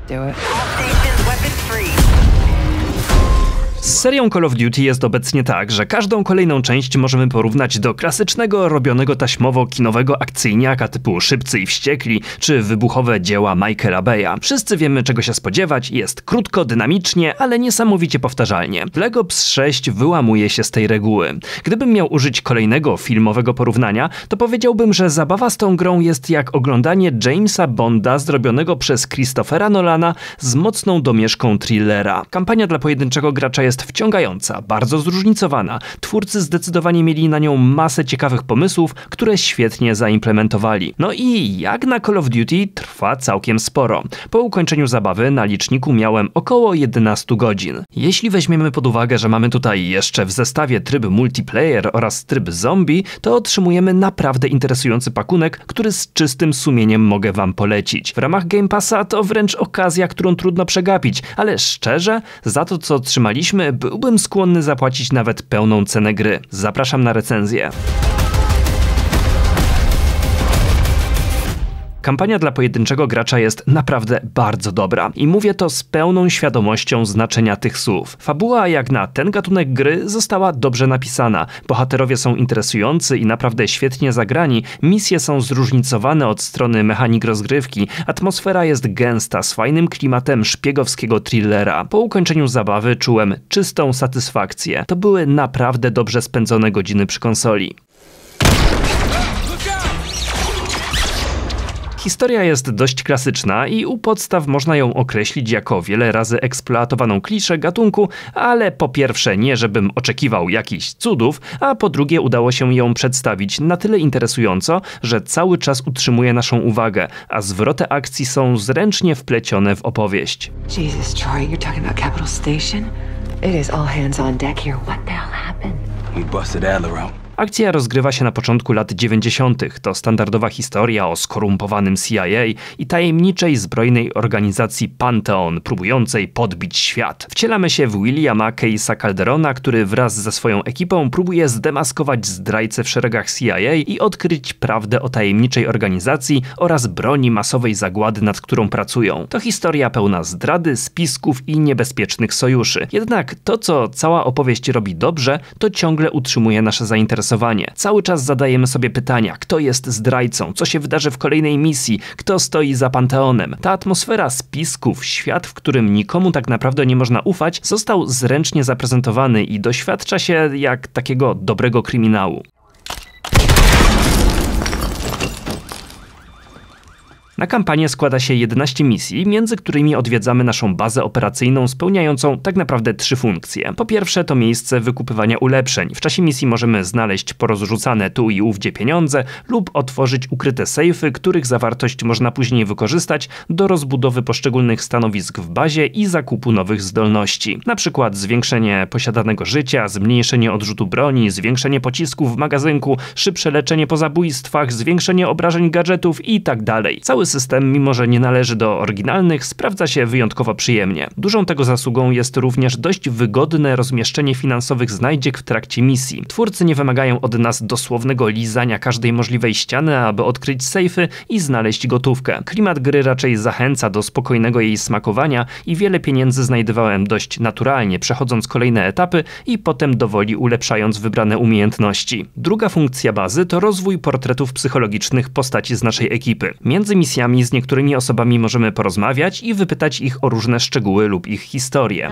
Do it. Z serią Call of Duty jest obecnie tak, że każdą kolejną część możemy porównać do klasycznego, robionego taśmowo kinowego akcyjniaka typu Szybcy i Wściekli czy wybuchowe dzieła Michaela Bay'a. Wszyscy wiemy, czego się spodziewać, jest krótko, dynamicznie, ale niesamowicie powtarzalnie. Black Ops 6 wyłamuje się z tej reguły. Gdybym miał użyć kolejnego filmowego porównania, to powiedziałbym, że zabawa z tą grą jest jak oglądanie Jamesa Bonda zrobionego przez Christophera Nolana z mocną domieszką thrillera. Kampania dla pojedynczego gracza jest wciągająca, bardzo zróżnicowana. Twórcy zdecydowanie mieli na nią masę ciekawych pomysłów, które świetnie zaimplementowali. No i jak na Call of Duty trwa całkiem sporo. Po ukończeniu zabawy na liczniku miałem około 11 godzin. Jeśli weźmiemy pod uwagę, że mamy tutaj jeszcze w zestawie tryb multiplayer oraz tryb zombie, to otrzymujemy naprawdę interesujący pakunek, który z czystym sumieniem mogę wam polecić. W ramach Game Passa to wręcz okazja, którą trudno przegapić, ale szczerze, za to co otrzymaliśmy, byłbym skłonny zapłacić nawet pełną cenę gry. Zapraszam na recenzję. Kampania dla pojedynczego gracza jest naprawdę bardzo dobra i mówię to z pełną świadomością znaczenia tych słów. Fabuła jak na ten gatunek gry została dobrze napisana, bohaterowie są interesujący i naprawdę świetnie zagrani, misje są zróżnicowane od strony mechanik rozgrywki, atmosfera jest gęsta z fajnym klimatem szpiegowskiego thrillera. Po ukończeniu zabawy czułem czystą satysfakcję. To były naprawdę dobrze spędzone godziny przy konsoli. Historia jest dość klasyczna i u podstaw można ją określić jako wiele razy eksploatowaną kliszę gatunku, ale po pierwsze nie żebym oczekiwał jakichś cudów, a po drugie udało się ją przedstawić na tyle interesująco, że cały czas utrzymuje naszą uwagę, a zwroty akcji są zręcznie wplecione w opowieść. Jesus, Troy, you're talking about Capital Station? It is all hands on deck here. What the hell happened? We busted Adler out. Akcja rozgrywa się na początku lat 90. To standardowa historia o skorumpowanym CIA i tajemniczej zbrojnej organizacji Pantheon, próbującej podbić świat. Wcielamy się w Williama Case'a Calderona, który wraz ze swoją ekipą próbuje zdemaskować zdrajcę w szeregach CIA i odkryć prawdę o tajemniczej organizacji oraz broni masowej zagłady, nad którą pracują. To historia pełna zdrady, spisków i niebezpiecznych sojuszy. Jednak to, co cała opowieść robi dobrze, to ciągle utrzymuje nasze zainteresowanie. Cały czas zadajemy sobie pytania, kto jest zdrajcą, co się wydarzy w kolejnej misji, kto stoi za Panteonem. Ta atmosfera spisków, świat, w którym nikomu tak naprawdę nie można ufać, został zręcznie zaprezentowany i doświadcza się jak takiego dobrego kryminału. Na kampanię składa się 11 misji, między którymi odwiedzamy naszą bazę operacyjną spełniającą tak naprawdę 3 funkcje. Po pierwsze to miejsce wykupywania ulepszeń. W czasie misji możemy znaleźć porozrzucane tu i ówdzie pieniądze lub otworzyć ukryte sejfy, których zawartość można później wykorzystać do rozbudowy poszczególnych stanowisk w bazie i zakupu nowych zdolności. Na przykład zwiększenie posiadanego życia, zmniejszenie odrzutu broni, zwiększenie pocisków w magazynku, szybsze leczenie po zabójstwach, zwiększenie obrażeń gadżetów itd. Cały system, mimo że nie należy do oryginalnych, sprawdza się wyjątkowo przyjemnie. Dużą tego zasługą jest również dość wygodne rozmieszczenie finansowych znajdziek w trakcie misji. Twórcy nie wymagają od nas dosłownego lizania każdej możliwej ściany, aby odkryć sejfy i znaleźć gotówkę. Klimat gry raczej zachęca do spokojnego jej smakowania i wiele pieniędzy znajdowałem dość naturalnie, przechodząc kolejne etapy i potem dowoli ulepszając wybrane umiejętności. Druga funkcja bazy to rozwój portretów psychologicznych postaci z naszej ekipy. Między misjami z niektórymi osobami możemy porozmawiać i wypytać ich o różne szczegóły lub ich historię.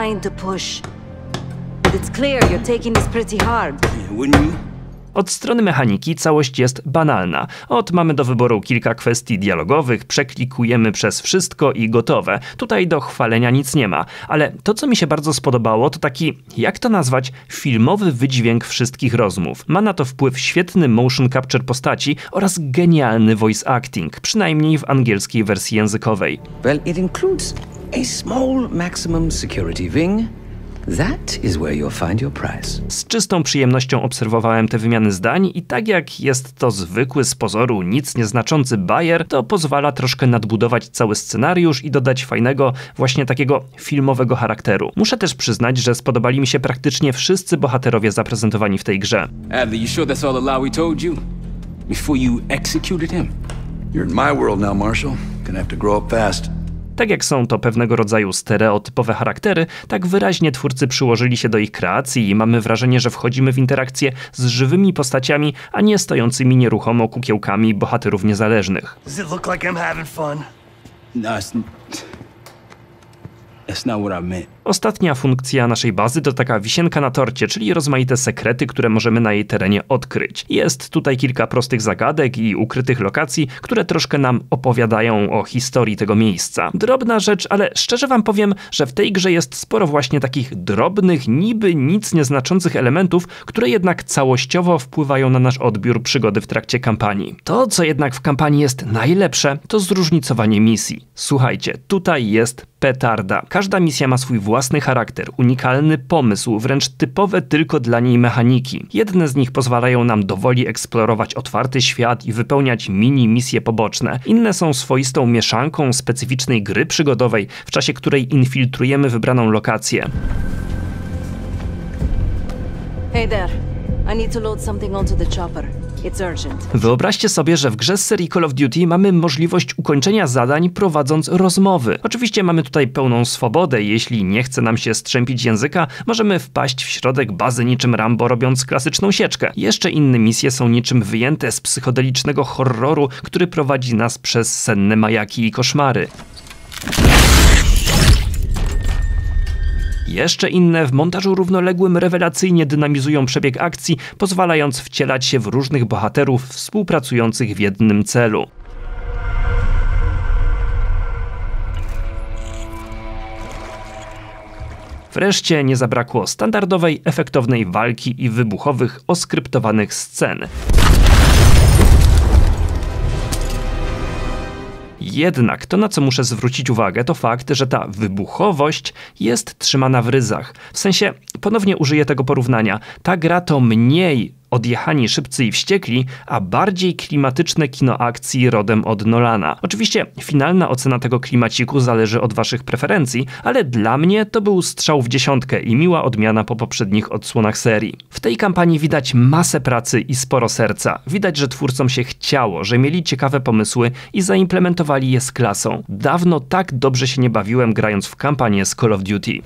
Od strony mechaniki całość jest banalna. Mamy do wyboru kilka kwestii dialogowych, przeklikujemy przez wszystko i gotowe. Tutaj do chwalenia nic nie ma, ale to co mi się bardzo spodobało to taki, jak to nazwać, filmowy wydźwięk wszystkich rozmów. Ma na to wpływ świetny motion capture postaci oraz genialny voice acting, przynajmniej w angielskiej wersji językowej. Well, it includes a small maximum security wing. That is where you'll find your prize. Z czystą przyjemnością obserwowałem te wymiany zdań i tak jak jest to zwykły z pozoru nic nieznaczący bajer, to pozwala troszkę nadbudować cały scenariusz i dodać fajnego, właśnie takiego filmowego charakteru. Muszę też przyznać, że spodobali mi się praktycznie wszyscy bohaterowie zaprezentowani w tej grze. Adler, you sure that's all the lie we told you? Before you executed him? You're in my world now, Marshall. Gonna have to grow up fast. Tak jak są to pewnego rodzaju stereotypowe charaktery, tak wyraźnie twórcy przyłożyli się do ich kreacji i mamy wrażenie, że wchodzimy w interakcję z żywymi postaciami, a nie stojącymi nieruchomo kukiełkami bohaterów niezależnych. Does it look like I'm having fun? No, that's not what I meant. Ostatnia funkcja naszej bazy to taka wisienka na torcie, czyli rozmaite sekrety, które możemy na jej terenie odkryć. Jest tutaj kilka prostych zagadek i ukrytych lokacji, które troszkę nam opowiadają o historii tego miejsca. Drobna rzecz, ale szczerze wam powiem, że w tej grze jest sporo właśnie takich drobnych, niby nic nieznaczących elementów, które jednak całościowo wpływają na nasz odbiór przygody w trakcie kampanii. To, co jednak w kampanii jest najlepsze, to zróżnicowanie misji. Słuchajcie, tutaj jest petarda. Każda misja ma swój własny charakter, unikalny pomysł, wręcz typowe tylko dla niej mechaniki. Jedne z nich pozwalają nam dowoli eksplorować otwarty świat i wypełniać mini misje poboczne. Inne są swoistą mieszanką specyficznej gry przygodowej, w czasie której infiltrujemy wybraną lokację. Hey there. I need to load something onto the chopper. It's urgent. Wyobraźcie sobie, że w grze z serii Call of Duty mamy możliwość ukończenia zadań prowadząc rozmowy. Oczywiście mamy tutaj pełną swobodę. Jeśli nie chce nam się strzępić języka, możemy wpaść w środek bazy niczym Rambo, robiąc klasyczną sieczkę. Jeszcze inne misje są niczym wyjęte z psychodelicznego horroru, który prowadzi nas przez senne majaki i koszmary. Jeszcze inne w montażu równoległym rewelacyjnie dynamizują przebieg akcji, pozwalając wcielać się w różnych bohaterów współpracujących w jednym celu. Wreszcie nie zabrakło standardowej, efektownej walki i wybuchowych, oskryptowanych scen. Jednak to, na co muszę zwrócić uwagę, to fakt, że ta wybuchowość jest trzymana w ryzach. W sensie, ponownie użyję tego porównania, ta gra to mniej Odjechani, Szybcy i Wściekli, a bardziej klimatyczne kino akcji rodem od Nolana. Oczywiście finalna ocena tego klimaciku zależy od waszych preferencji, ale dla mnie to był strzał w dziesiątkę i miła odmiana po poprzednich odsłonach serii. W tej kampanii widać masę pracy i sporo serca. Widać, że twórcom się chciało, że mieli ciekawe pomysły i zaimplementowali je z klasą. Dawno tak dobrze się nie bawiłem grając w kampanię z Call of Duty.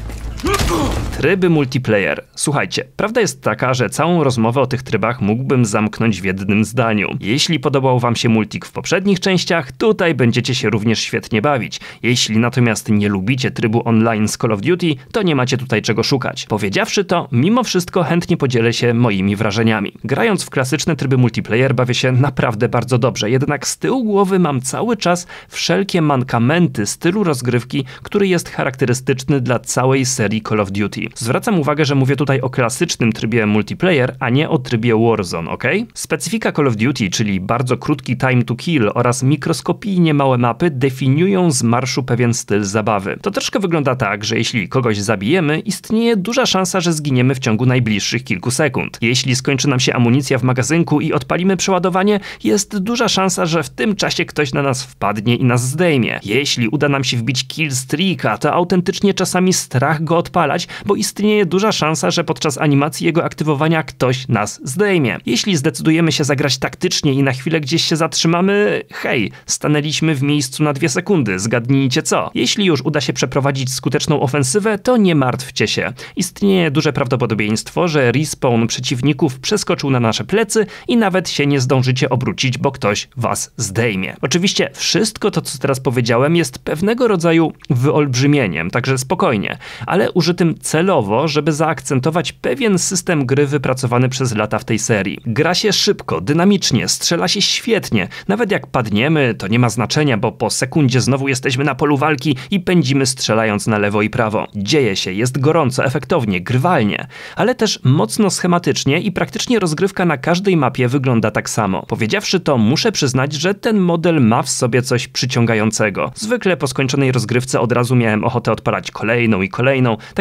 Tryby multiplayer. Słuchajcie, prawda jest taka, że całą rozmowę o tych trybach mógłbym zamknąć w jednym zdaniu. Jeśli podobał wam się multik w poprzednich częściach, tutaj będziecie się również świetnie bawić. Jeśli natomiast nie lubicie trybu online z Call of Duty, to nie macie tutaj czego szukać. Powiedziawszy to, mimo wszystko chętnie podzielę się moimi wrażeniami. Grając w klasyczne tryby multiplayer bawię się naprawdę bardzo dobrze, jednak z tyłu głowy mam cały czas wszelkie mankamenty stylu rozgrywki, który jest charakterystyczny dla całej serii Call of Duty. Zwracam uwagę, że mówię tutaj o klasycznym trybie multiplayer, a nie o trybie Warzone, ok? Specyfika Call of Duty, czyli bardzo krótki time to kill oraz mikroskopijnie małe mapy definiują z marszu pewien styl zabawy. To troszkę wygląda tak, że jeśli kogoś zabijemy, istnieje duża szansa, że zginiemy w ciągu najbliższych kilku sekund. Jeśli skończy nam się amunicja w magazynku i odpalimy przeładowanie, jest duża szansa, że w tym czasie ktoś na nas wpadnie i nas zdejmie. Jeśli uda nam się wbić kill streaka, to autentycznie czasami strach go odpalać, bo istnieje duża szansa, że podczas animacji jego aktywowania ktoś nas zdejmie. Jeśli zdecydujemy się zagrać taktycznie i na chwilę gdzieś się zatrzymamy, hej, stanęliśmy w miejscu na 2 sekundy, zgadnijcie co. Jeśli już uda się przeprowadzić skuteczną ofensywę, to nie martwcie się. Istnieje duże prawdopodobieństwo, że respawn przeciwników przeskoczył na nasze plecy i nawet się nie zdążycie obrócić, bo ktoś was zdejmie. Oczywiście wszystko to, co teraz powiedziałem, jest pewnego rodzaju wyolbrzymieniem, także spokojnie, ale użytym celowo, żeby zaakcentować pewien system gry wypracowany przez lata w tej serii. Gra się szybko, dynamicznie, strzela się świetnie. Nawet jak padniemy, to nie ma znaczenia, bo po sekundzie znowu jesteśmy na polu walki i pędzimy strzelając na lewo i prawo. Dzieje się, jest gorąco, efektownie, grywalnie, ale też mocno schematycznie i praktycznie rozgrywka na każdej mapie wygląda tak samo. Powiedziawszy to, muszę przyznać, że ten model ma w sobie coś przyciągającego. Zwykle po skończonej rozgrywce od razu miałem ochotę odpalać kolejną i kolejną, tak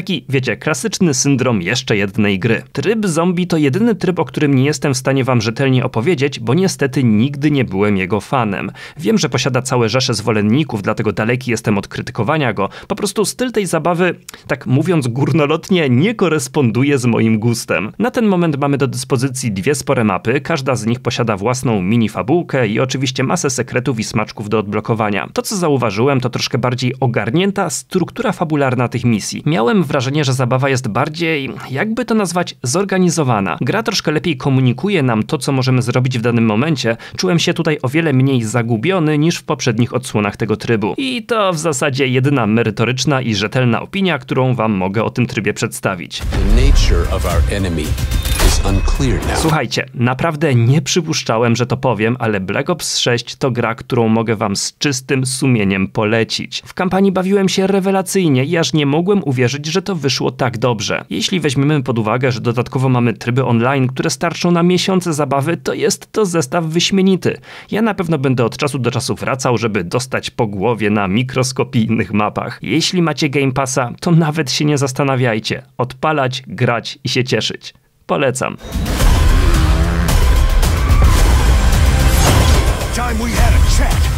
Taki, wiecie, klasyczny syndrom jeszcze jednej gry. Tryb zombie to jedyny tryb, o którym nie jestem w stanie wam rzetelnie opowiedzieć, bo niestety nigdy nie byłem jego fanem. Wiem, że posiada całe rzesze zwolenników, dlatego daleki jestem od krytykowania go. Po prostu styl tej zabawy, tak mówiąc górnolotnie, nie koresponduje z moim gustem. Na ten moment mamy do dyspozycji dwie spore mapy, każda z nich posiada własną mini-fabułkę i oczywiście masę sekretów i smaczków do odblokowania. To, co zauważyłem, to troszkę bardziej ogarnięta struktura fabularna tych misji. Miałem wrażenie, że zabawa jest bardziej, jakby to nazwać, zorganizowana. Gra troszkę lepiej komunikuje nam to, co możemy zrobić w danym momencie. Czułem się tutaj o wiele mniej zagubiony niż w poprzednich odsłonach tego trybu. I to w zasadzie jedyna merytoryczna i rzetelna opinia, którą wam mogę o tym trybie przedstawić. Słuchajcie, naprawdę nie przypuszczałem, że to powiem, ale Black Ops 6 to gra, którą mogę wam z czystym sumieniem polecić. W kampanii bawiłem się rewelacyjnie i aż nie mogłem uwierzyć, że to wyszło tak dobrze. Jeśli weźmiemy pod uwagę, że dodatkowo mamy tryby online, które starczą na miesiące zabawy, to jest to zestaw wyśmienity. Ja na pewno będę od czasu do czasu wracał, żeby dostać po głowie na mikroskopijnych mapach. Jeśli macie Game Passa, to nawet się nie zastanawiajcie. Odpalać, grać i się cieszyć. Polecam. Time we had a chat.